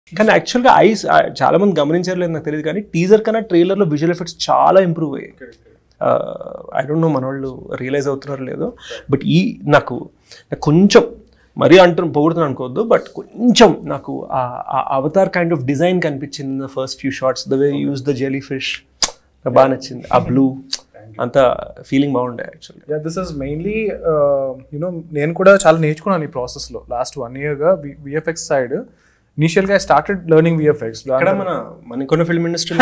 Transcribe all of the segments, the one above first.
కానీ యాక్చువల్గా చాలా మంది గమనించారు లేదు నాకు తెలియదు, కానీ టీజర్ కన్నా ట్రైలర్లో విజువల్ ఎఫెక్ట్స్ చాలా ఇంప్రూవ్ అయ్యాయి. ఐ డోంట్ నో మన వాళ్ళు రియలైజ్ అవుతున్నారో లేదో, బట్ నాకు కొంచెం మరీ పొగుడుతున్నాను అనుకోవద్దు, బట్ కొంచెం నాకు ఆ అవతార్ కైండ్ ఆఫ్ డిజైన్ కనిపించింది in the first few shots. The way use the jelly fish నాకు బాగా నచ్చింది. ఆ బ్లూ అంత ఫీలింగ్ బాగుండే actually. Yeah, this is mainly నేను కూడా చాలా నేర్చుకున్నాను ఈ ప్రాసెస్లో. లాస్ట్ 1 yearగా విఎఫ్ఎక్స్ సైడ్ ఇనిషియల్గా ఐ స్టార్టెడ్ లెర్నింగ్ విఎఫ్ఎక్స్. ఇక్కడ మనకున్న ఫిల్మ్ ఇండస్ట్రీ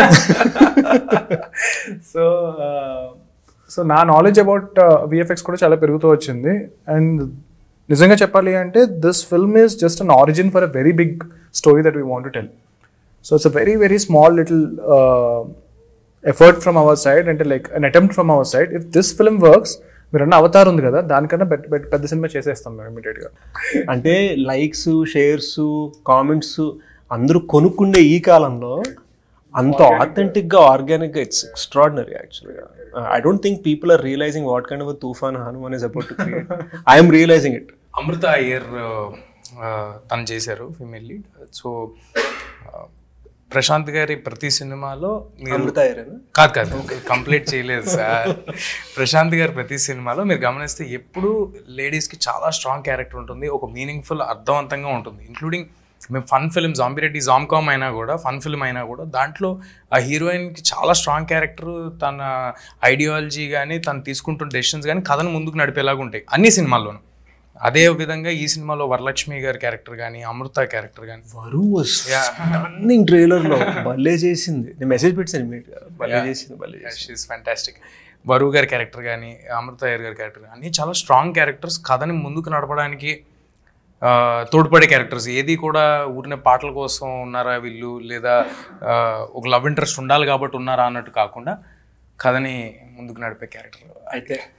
సో నా నాలెడ్జ్ అబౌట్ విఎఫ్ఎక్స్ కూడా చాలా పెరుగుతూ వచ్చింది. అండ్ నిజంగా చెప్పాలి అంటే this film is just an origin for a very big story that we want to tell. So it's a very very small little effort from our side, అంటే like an attempt from our side. If this film works, మీరు అన్న Avatar ఉంది కదా, దానికన్నా పెద్ద cinema చేసేస్తాం మేము ఇమీడియట్గా. అంటే లైక్స్, షేర్స్, కామెంట్స్ అందరూ కొనుక్కుండే ఈ కాలంలో అంత ఆథెంటిక్గా, ఆర్గానిక్గా, ఇట్స్ ఎక్స్ట్రాడినరీ యాక్చువల్గా. I don't think people are realizing what kind of a tufan Hanuman is about to create. I am realizing it. Amrita Iyer తను చేశారు ఫీమేల్ లీడ్. సో ప్రశాంత్ గారి ప్రతి సినిమాలో అమృత అయ్యర్ కాదు కంప్లీట్ చేయలేదు సార్. ప్రశాంత్ గారి ప్రతి సినిమాలో మీరు గమనిస్తే ఎప్పుడు లేడీస్కి చాలా స్ట్రాంగ్ క్యారెక్టర్ ఉంటుంది, ఒక మీనింగ్ఫుల్, అర్థవంతంగా ఉంటుంది. ఇంక్లూడింగ్ మేము ఫన్ ఫిల్మ్ జాంబిరెడ్డి జామ్కామ్ అయినా కూడా, ఫన్ ఫిల్మ్ అయినా కూడా, దాంట్లో ఆ హీరోయిన్కి చాలా స్ట్రాంగ్ క్యారెక్టర్, తన ఐడియాలజీ కానీ, తను తీసుకుంటున్న డెసిషన్స్ కానీ కథను ముందుకు నడిపేలాగా ఉంటాయి అన్ని సినిమాల్లోనూ. అదే విధంగా ఈ సినిమాలో వరలక్ష్మి గారి క్యారెక్టర్ కానీ, అమృత క్యారెక్టర్ కానీ, రన్నింగ్ ట్రైలర్లో భలే చేసింది. నేను మెసేజ్ పెట్టాను, భలే చేసింది. She is fantastic. వరు గారి క్యారెక్టర్ కానీ, అమృత అయ్యర్ గారి క్యారెక్టర్ కానీ, అన్నీ చాలా స్ట్రాంగ్ క్యారెక్టర్స్, కథని ముందుకు నడపడానికి తోడ్పడే క్యారెక్టర్స్. ఏది కూడా ఊరినే పాటల కోసం ఉన్నారా వీళ్ళు, లేదా ఒక లవ్ ఇంట్రెస్ట్ ఉండాలి కాబట్టి ఉన్నారా అన్నట్టు కాకుండా కథని ముందుకు నడిపే క్యారెక్టర్. అయితే